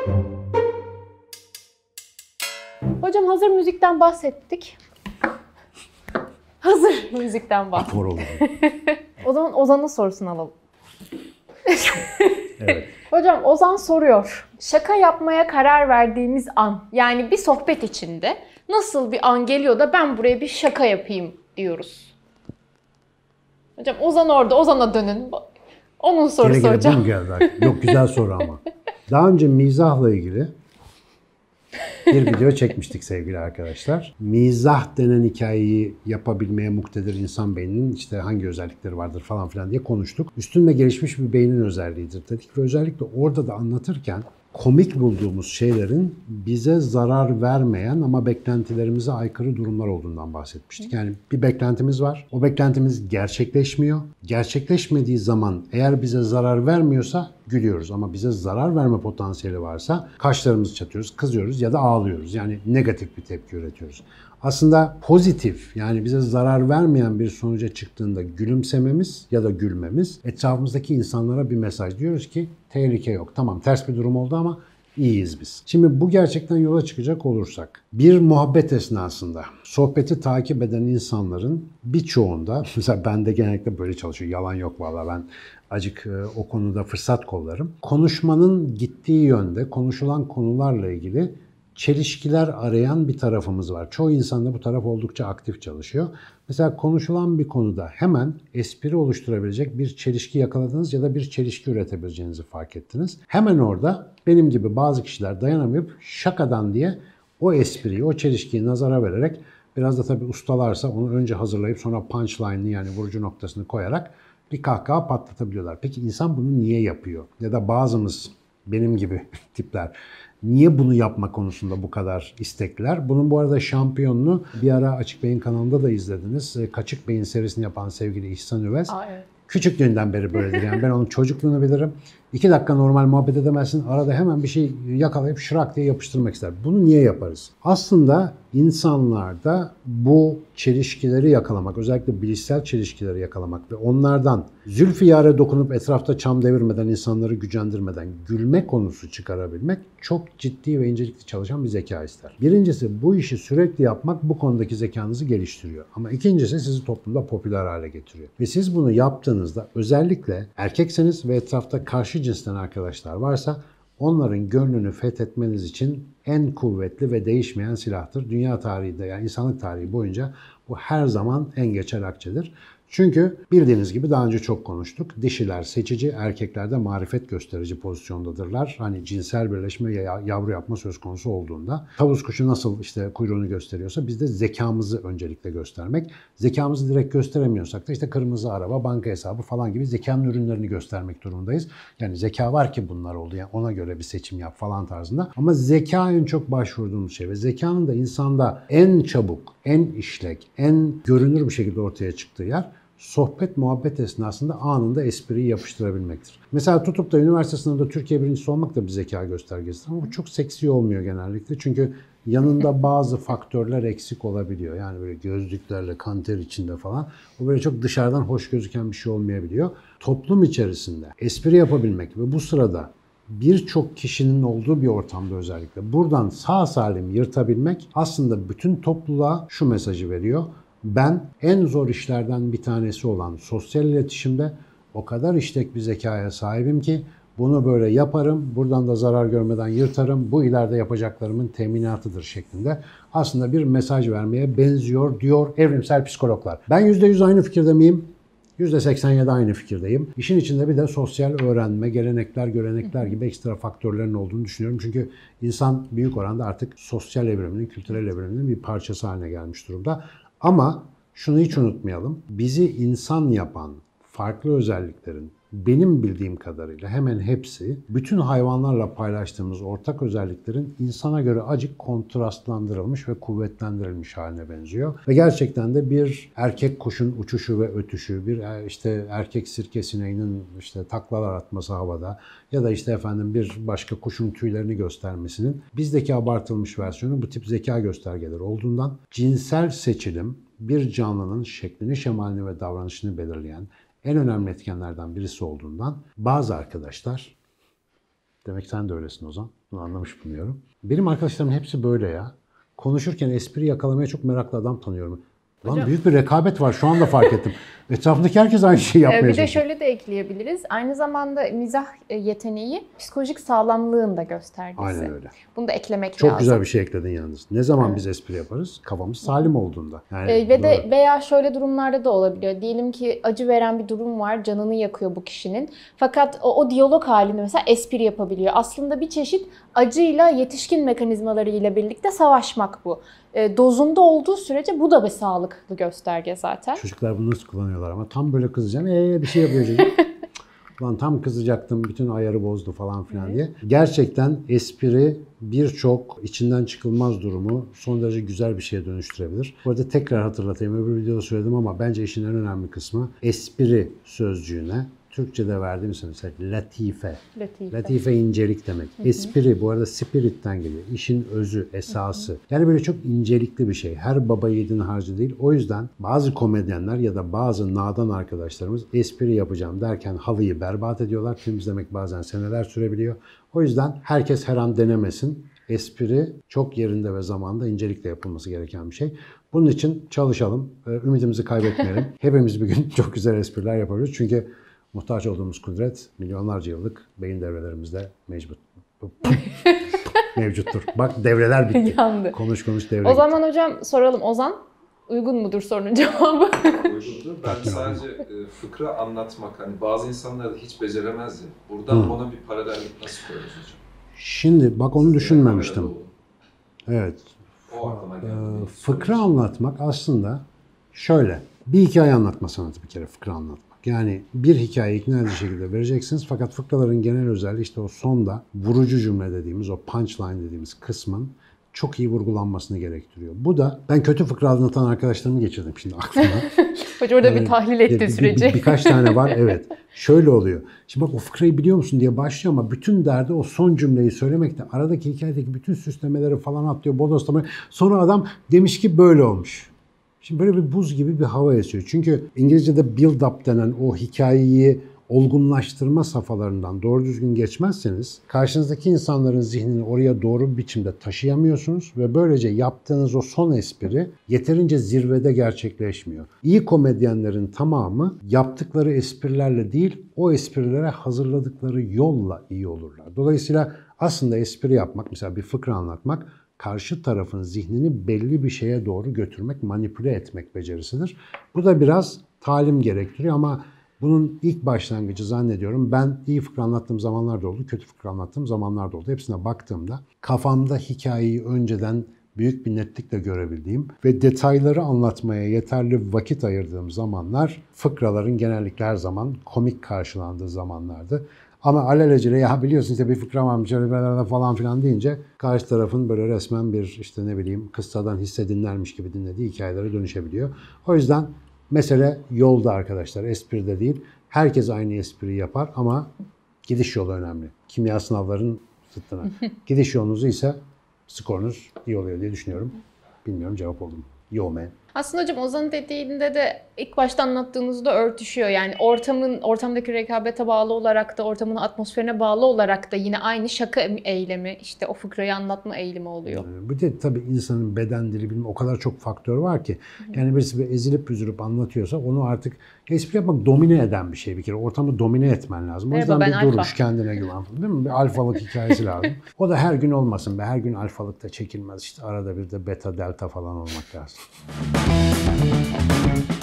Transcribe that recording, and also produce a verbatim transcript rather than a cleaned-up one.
Hocam hazır müzikten bahsettik. Hazır müzikten bahsettik. Afor olur. O zaman Ozan'ın sorusunu alalım. Evet. Hocam Ozan soruyor. Şaka yapmaya karar verdiğimiz an, yani bir sohbet içinde nasıl bir an geliyor da ben buraya bir şaka yapayım diyoruz. Hocam Ozan orada, Ozan'a dönün. Onun sorusu Gele gele hocam. bum geldi. Yok, güzel soru ama. Daha önce mizahla ilgili bir video çekmiştik sevgili arkadaşlar. Mizah denen hikayeyi yapabilmeye muktedir insan beyninin işte hangi özellikleri vardır falan filan diye konuştuk. Üstünde gelişmiş bir beynin özelliğidir dedik ve özellikle orada da anlatırken komik bulduğumuz şeylerin bize zarar vermeyen ama beklentilerimize aykırı durumlar olduğundan bahsetmiştik. Yani bir beklentimiz var. O beklentimiz gerçekleşmiyor. Gerçekleşmediği zaman eğer bize zarar vermiyorsa gülüyoruz ama bize zarar verme potansiyeli varsa kaşlarımızı çatıyoruz, kızıyoruz ya da ağlıyoruz. Yani negatif bir tepki üretiyoruz. Aslında pozitif, yani bize zarar vermeyen bir sonuca çıktığında gülümsememiz ya da gülmemiz etrafımızdaki insanlara bir mesaj. Diyoruz ki tehlike yok. Tamam, ters bir durum oldu ama iyiyiz biz. Şimdi bu gerçekten yola çıkacak olursak, bir muhabbet esnasında sohbeti takip eden insanların birçoğunda, mesela bende genellikle böyle çalışıyor, yalan yok vallahi, ben acık o konuda fırsat kollarım. Konuşmanın gittiği yönde, konuşulan konularla ilgili çelişkiler arayan bir tarafımız var. Çoğu insanda bu taraf oldukça aktif çalışıyor. Mesela konuşulan bir konuda hemen espri oluşturabilecek bir çelişki yakaladınız ya da bir çelişki üretebileceğinizi fark ettiniz. Hemen orada benim gibi bazı kişiler dayanamayıp şakadan diye o espriyi, o çelişkiyi nazara vererek, biraz da tabii ustalarsa onu önce hazırlayıp sonra punchline'ını, yani vurucu noktasını koyarak bir kahkaha patlatabiliyorlar. Peki insan bunu niye yapıyor? Ya da bazımız, benim gibi tipler, niye bunu yapma konusunda bu kadar istekliler? Bunun bu arada şampiyonunu bir ara Açık Beyin kanalında da izlediniz. Kaçık Beyin serisini yapan sevgili İhsan Üvez. Aa, evet. Küçüklüğünden beri böyledir. Yani ben onun çocukluğunu bilirim. İki dakika normal muhabbet edemezsin. Arada hemen bir şey yakalayıp şırak diye yapıştırmak ister. Bunu niye yaparız? Aslında insanlarda bu çelişkileri yakalamak, özellikle bilişsel çelişkileri yakalamak ve onlardan zülfiyare dokunup etrafta çam devirmeden, insanları gücendirmeden gülme konusu çıkarabilmek çok ciddi ve incelikli çalışan bir zeka ister. Birincisi, bu işi sürekli yapmak bu konudaki zekanızı geliştiriyor. Ama ikincisi, sizi toplumda popüler hale getiriyor. Ve siz bunu yaptığınızda, özellikle erkekseniz ve etrafta karşı cinsten arkadaşlar varsa, onların gönlünü fethetmeniz için en kuvvetli ve değişmeyen silahtır. Dünya tarihinde, yani insanlık tarihi boyunca bu her zaman en geçer akçedir. Çünkü bildiğiniz gibi daha önce çok konuştuk. Dişiler seçici, erkekler de marifet gösterici pozisyondadırlar. Hani cinsel birleşme ya yavru yapma söz konusu olduğunda. Tavus kuşu nasıl işte kuyruğunu gösteriyorsa biz de zekamızı öncelikle göstermek. Zekamızı direkt gösteremiyorsak da işte kırmızı araba, banka hesabı falan gibi zekanın ürünlerini göstermek durumundayız. Yani zeka var ki bunlar oldu, yani ona göre bir seçim yap falan tarzında. Ama zeka en çok başvurduğumuz şey ve zekanın da insanda en çabuk, en işlek, en görünür bir şekilde ortaya çıktığı yer sohbet, muhabbet esnasında anında espriyi yapıştırabilmektir. Mesela tutup da üniversite sınavında Türkiye birincisi olmak da bir zeka göstergesidir. Ama bu çok seksi olmuyor genellikle. Çünkü yanında bazı faktörler eksik olabiliyor. Yani böyle gözlüklerle, kanter içinde falan. Bu böyle çok dışarıdan hoş gözüken bir şey olmayabiliyor. Toplum içerisinde espri yapabilmek ve bu sırada birçok kişinin olduğu bir ortamda özellikle buradan sağ salim yırtabilmek aslında bütün topluluğa şu mesajı veriyor. Ben en zor işlerden bir tanesi olan sosyal iletişimde o kadar işlek bir zekaya sahibim ki bunu böyle yaparım, buradan da zarar görmeden yırtarım, bu ileride yapacaklarımın teminatıdır şeklinde aslında bir mesaj vermeye benziyor diyor evrimsel psikologlar. Ben yüzde yüz aynı fikirde miyim? yüzde seksen yedi aynı fikirdeyim. İşin içinde bir de sosyal öğrenme, gelenekler, görenekler gibi ekstra faktörlerin olduğunu düşünüyorum. Çünkü insan büyük oranda artık sosyal evriminin, kültürel evriminin bir parçası haline gelmiş durumda. Ama şunu hiç unutmayalım, bizi insan yapan farklı özelliklerin benim bildiğim kadarıyla hemen hepsi bütün hayvanlarla paylaştığımız ortak özelliklerin insana göre acık kontrastlandırılmış ve kuvvetlendirilmiş haline benziyor. Ve gerçekten de bir erkek kuşun uçuşu ve ötüşü, bir işte erkek sirke sineğinin işte taklalar atması havada ya da işte efendim bir başka kuşun tüylerini göstermesinin bizdeki abartılmış versiyonu bu tip zeka göstergeleri olduğundan cinsel seçilim bir canlının şeklini, şemalini ve davranışını belirleyen en önemli etkenlerden birisi olduğundan bazı arkadaşlar Demek sen de öylesin Ozan. Bunu anlamış bulunuyorum. Benim arkadaşlarımın hepsi böyle ya. Konuşurken espri yakalamaya çok meraklı adam tanıyorum. Lan Hocam, büyük bir rekabet var, şu anda fark ettim. Etrafındaki herkes aynı şeyi yapmaya bir de çalışıyor. şöyle de ekleyebiliriz. Aynı zamanda mizah yeteneği psikolojik sağlamlığın da göstergesi. Aynen öyle. Bunu da eklemek Çok lazım. güzel bir şey ekledin yalnız. Ne zaman Evet. biz espri yaparız? Kafamız salim olduğunda. Yani Ee, ve de doğru. veya şöyle durumlarda da olabiliyor. Diyelim ki acı veren bir durum var, canını yakıyor bu kişinin. Fakat o, o diyalog halinde mesela espri yapabiliyor. Aslında bir çeşit acıyla yetişkin mekanizmalarıyla birlikte savaşmak bu. E, dozunda olduğu sürece bu da bir sağlıklı gösterge zaten. Çocuklar bunu nasıl kullanıyorlar ama tam böyle kızacağım. Eee bir şey yapıyor çocuk. Lan tam kızacaktım, bütün ayarı bozdu falan filan diye. Gerçekten espri birçok içinden çıkılmaz durumu son derece güzel bir şeye dönüştürebilir. Bu arada tekrar hatırlatayım, öbür videoda söyledim ama bence işin en önemli kısmı espri sözcüğüne Türkçe'de verdiğimiz mesela latife. Latife. Latife incelik demek. Hı hı. Espri bu arada spirit'ten geliyor. İşin özü, esası. Hı hı. Yani böyle çok incelikli bir şey. Her baba yiğidin harcı değil. O yüzden bazı komedyenler ya da bazı nadan arkadaşlarımız espri yapacağım derken halıyı berbat ediyorlar. Temizlemek bazen seneler sürebiliyor. O yüzden herkes her an denemesin. Espri çok yerinde ve zamanda incelikle yapılması gereken bir şey. Bunun için çalışalım. Ümidimizi kaybetmeyelim. Hepimiz bir gün çok güzel espriler yapabiliriz. Çünkü muhtaç olduğumuz kudret milyonlarca yıllık beyin devrelerimizde mevcut. mevcuttur. Bak devreler bitti. Yandı. Konuş konuş devre O gitti. zaman hocam soralım. Ozan uygun mudur sorunun cevabı? Uygundur. Ben sadece e, fıkra anlatmak, hani bazı insanlar da hiç beceremez ya. Buradan Hı. ona bir paralellik nasıl koyarız hocam? Şimdi bak onu düşünmemiştim. Evet. O aklıma geldi. Ee, fıkra anlatmak aslında şöyle. Bir hikaye anlatma sanatı bir kere fıkra anlatmak. Yani bir hikayeyi ikna edici şekilde vereceksiniz fakat fıkraların genel özelliği işte o sonda vurucu cümle dediğimiz, o punchline dediğimiz kısmın çok iyi vurgulanmasını gerektiriyor. Bu da ben kötü fıkra anlatan arkadaşlarımı geçirdim şimdi aklıma. Hocam orada yani, bir tahlil etti bir, süreci. Bir, bir, birkaç tane var evet. Şöyle oluyor. Şimdi bak o fıkrayı biliyor musun diye başlıyor ama bütün derdi o son cümleyi söylemekte. Aradaki hikayedeki bütün süslemeleri falan atlıyor, bodoslama. Sonra adam demiş ki böyle olmuş. Şimdi böyle bir buz gibi bir hava esiyor. Çünkü İngilizce'de build up denen o hikayeyi olgunlaştırma safhalarından doğru düzgün geçmezseniz karşınızdaki insanların zihnini oraya doğru bir biçimde taşıyamıyorsunuz ve böylece yaptığınız o son espri yeterince zirvede gerçekleşmiyor. İyi komedyenlerin tamamı yaptıkları esprilerle değil, o esprilere hazırladıkları yolla iyi olurlar. Dolayısıyla aslında espri yapmak, mesela bir fıkra anlatmak, karşı tarafın zihnini belli bir şeye doğru götürmek, manipüle etmek becerisidir. Bu da biraz talim gerektiriyor ama bunun ilk başlangıcı zannediyorum ben iyi fıkra anlattığım zamanlar da oldu, kötü fıkra anlattığım zamanlar da oldu. Hepsine baktığımda kafamda hikayeyi önceden büyük bir netlikle görebildiğim ve detayları anlatmaya yeterli vakit ayırdığım zamanlar fıkraların genellikle her zaman komik karşılandığı zamanlardı. Ama alelacele ya biliyorsun işte bir fıkra varmış falan filan deyince karşı tarafın böyle resmen bir işte ne bileyim kıssadan hisse dinlermiş gibi dinlediği hikayelere dönüşebiliyor. O yüzden mesele yolda arkadaşlar, espride değil. Herkes aynı espriyi yapar ama gidiş yolu önemli. Kimya sınavların zıttına. Gidiş yolunuzu ise skorunuz iyi oluyor diye düşünüyorum. Bilmiyorum cevap oldu mu? Yo man. Aslında hocam Ozan dediğinde de ilk başta anlattığınızda örtüşüyor. Yani ortamın ortamdaki rekabete bağlı olarak da ortamın atmosferine bağlı olarak da yine aynı şaka eylemi, işte o fıkrayı anlatma eğilimi oluyor. Yani bu de tabii insanın beden dili bilmem o kadar çok faktör var ki. Yani birisi bir ezilip üzülüp anlatıyorsa onu artık espri yapmak domine eden bir şey bir kere. Ortamı domine etmen lazım. O yüzden Merhaba, bir ben duruş, alfa. kendine güven. Değil mi? Bir alfalık hikayesi lazım. O da her gün olmasın be. Her gün alfalıkta çekilmez. İşte arada bir de beta delta falan olmak lazım.